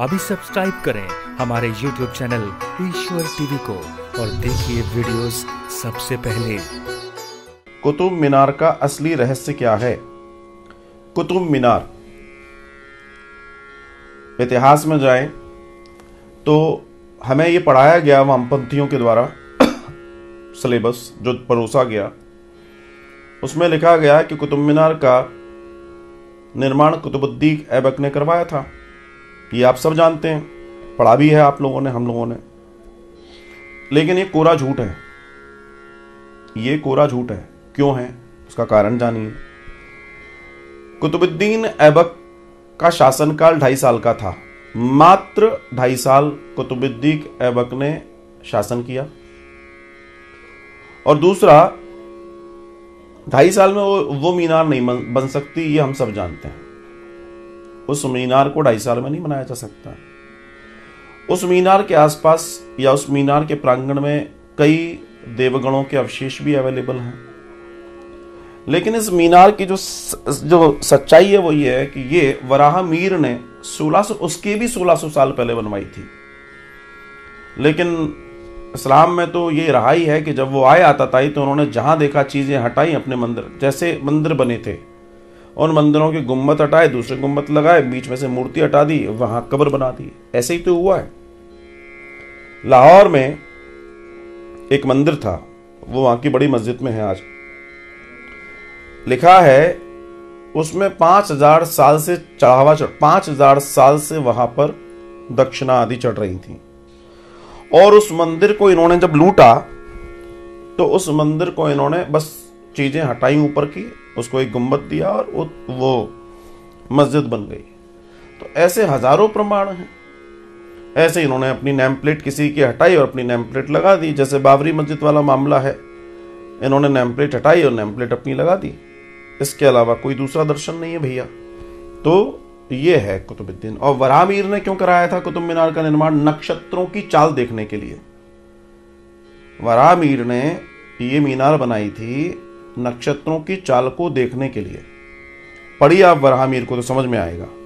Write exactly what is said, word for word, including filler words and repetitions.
अभी सब्सक्राइब करें हमारे यूट्यूब चैनल ईश्वर टीवी को और देखिए वीडियोस सबसे पहले। कुतुब मीनार का असली रहस्य क्या है? कुतुब मीनार, इतिहास में जाएं तो हमें ये पढ़ाया गया वामपंथियों के द्वारा सिलेबस जो परोसा गया, उसमें लिखा गया कि कुतुब मीनार का निर्माण कुतुबुद्दीन ऐबक ने करवाया था। ये आप सब जानते हैं, पढ़ा भी है आप लोगों ने, हम लोगों ने। लेकिन ये कोरा झूठ है, ये कोरा झूठ है। क्यों है? उसका कारण जानिए। कुतुबुद्दीन ऐबक का शासनकाल ढाई साल का था। मात्र ढाई साल कुतुबुद्दीन ऐबक ने शासन किया। और दूसरा, ढाई साल में वो, वो मीनार नहीं बन सकती, ये हम सब जानते हैं। उस मीनार को ढाई साल में नहीं बनाया जा सकता। उस मीनार के आसपास या उस मीनार के प्रांगण में कई देवगणों के अवशेष भी अवेलेबल हैं। लेकिन इस मीनार की जो जो सच्चाई है वो ये है कि ये वराह मीर ने सोलह सौ उसके भी सोलह सौ साल पहले बनवाई थी। लेकिन इस्लाम में तो ये रहा ही है कि जब वो आए आताताई तो उन्होंने जहां देखा चीजें हटाई अपने मंदिर। जैसे मंदिर बने थे, उन मंदिरों के गुम्बद हटाए, दूसरे गुम्बद लगाए, बीच में से मूर्ति हटा दी, वहां कब्र बना दी। ऐसे ही तो हुआ है। लाहौर में एक मंदिर था, वो वहां की बड़ी मस्जिद में है आज। लिखा है उसमें पांच हजार साल से चढ़ावा चढ़ पांच हजार साल से वहां पर दक्षिणा आदि चढ़ रही थी। और उस मंदिर को इन्होंने जब लूटा तो उस मंदिर को इन्होंने बस चीजें हटाई ऊपर की, उसको एक गुंबद दिया और वो मस्जिद बन गई। तो ऐसे हजारों प्रमाण हैं। ऐसे इन्होंने अपनी नेम प्लेट किसी की हटाई और अपनी नेम प्लेट लगा दी। जैसे बाबरी मस्जिद वाला मामला है, इन्होंने नेम प्लेट हटाई और नेम प्लेट अपनी लगा दी। इसके अलावा कोई दूसरा दर्शन नहीं है भैया। तो ये है कुतुबुद्दीन। और वराह मीर ने क्यों कराया था कुतुब मीनार का निर्माण? नक्षत्रों की चाल देखने के लिए। वराह मीर ने ये मीनार बनाई थी नक्षत्रों की चाल को देखने के लिए। पढ़िए आप वराह मीर को तो समझ में आएगा।